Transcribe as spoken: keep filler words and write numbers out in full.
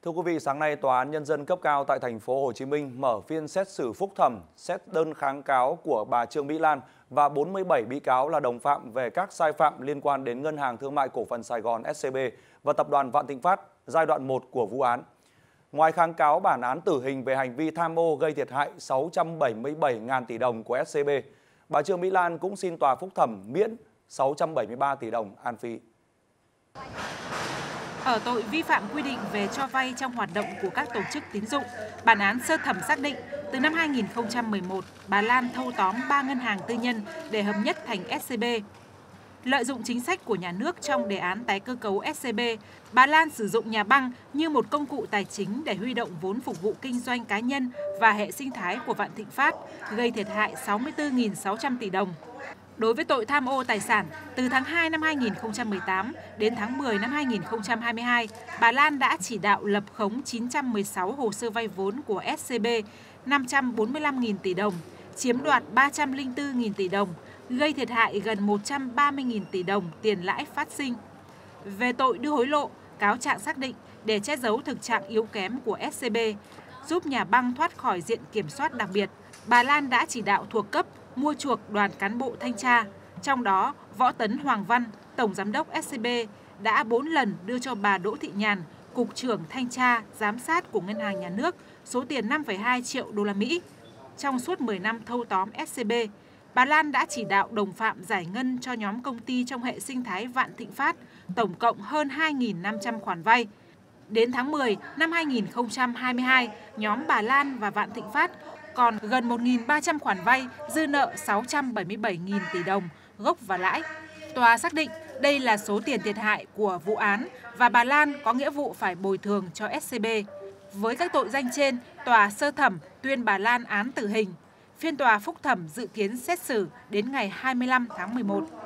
Thưa quý vị, sáng nay Tòa án Nhân dân cấp cao tại thành phố Hồ Chí Minh mở phiên xét xử phúc thẩm xét đơn kháng cáo của bà Trương Mỹ Lan và bốn mươi bảy bị cáo là đồng phạm về các sai phạm liên quan đến Ngân hàng Thương mại Cổ phần Sài Gòn ét xê bê và Tập đoàn Vạn Thịnh Phát giai đoạn một của vụ án. Ngoài kháng cáo bản án tử hình về hành vi tham ô gây thiệt hại sáu trăm bảy mươi bảy nghìn tỷ đồng của ét xê bê, bà Trương Mỹ Lan cũng xin tòa phúc thẩm miễn sáu trăm bảy mươi ba tỷ đồng an phí. Ở tội vi phạm quy định về cho vay trong hoạt động của các tổ chức tín dụng, bản án sơ thẩm xác định từ năm hai nghìn không trăm mười một, bà Lan thâu tóm ba ngân hàng tư nhân để hợp nhất thành ét xê bê. Lợi dụng chính sách của nhà nước trong đề án tái cơ cấu ét xê bê, bà Lan sử dụng nhà băng như một công cụ tài chính để huy động vốn phục vụ kinh doanh cá nhân và hệ sinh thái của Vạn Thịnh Phát, gây thiệt hại sáu mươi tư nghìn sáu trăm tỷ đồng. Đối với tội tham ô tài sản, từ tháng hai năm hai nghìn không trăm mười tám đến tháng mười năm hai nghìn không trăm hai mươi hai, bà Lan đã chỉ đạo lập khống chín trăm mười sáu hồ sơ vay vốn của ét xê bê năm trăm bốn mươi lăm nghìn tỷ đồng, chiếm đoạt ba trăm lẻ bốn nghìn tỷ đồng, gây thiệt hại gần một trăm ba mươi nghìn tỷ đồng tiền lãi phát sinh. Về tội đưa hối lộ, cáo trạng xác định để che giấu thực trạng yếu kém của ét xê bê, giúp nhà băng thoát khỏi diện kiểm soát đặc biệt, bà Lan đã chỉ đạo thuộc cấp mua chuộc đoàn cán bộ thanh tra, trong đó Võ Tấn Hoàng Văn, Tổng Giám đốc ét xê bê, đã bốn lần đưa cho bà Đỗ Thị Nhàn, Cục trưởng Thanh tra, Giám sát của Ngân hàng Nhà nước, số tiền năm phẩy hai triệu đô la Mỹ. Trong suốt mười năm thâu tóm ét xê bê, bà Lan đã chỉ đạo đồng phạm giải ngân cho nhóm công ty trong hệ sinh thái Vạn Thịnh Phát, tổng cộng hơn hai nghìn năm trăm khoản vay. Đến tháng mười năm hai nghìn không trăm hai mươi hai, nhóm bà Lan và Vạn Thịnh Phát còn gần một nghìn ba trăm khoản vay, dư nợ sáu trăm bảy mươi bảy nghìn tỷ đồng, gốc và lãi. Tòa xác định đây là số tiền thiệt hại của vụ án và bà Lan có nghĩa vụ phải bồi thường cho ét xê bê. Với các tội danh trên, tòa sơ thẩm tuyên bà Lan án tử hình. Phiên tòa phúc thẩm dự kiến xét xử đến ngày hai mươi lăm tháng mười một.